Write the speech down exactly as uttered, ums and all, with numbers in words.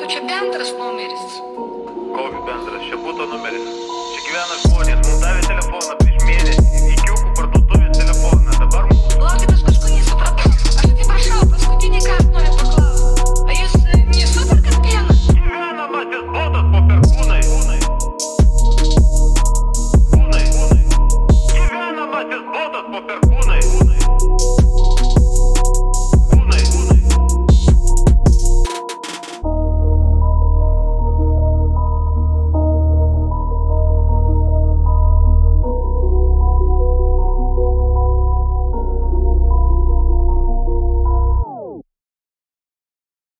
jau čia bendras numeris. Koks bendras? Čia būtų numeris. Čia gyvena žmonės, mums davė telefoną prieš mėnesį. Įkiukų parduotuvės telefoną. Dabar mums... Laukit, aš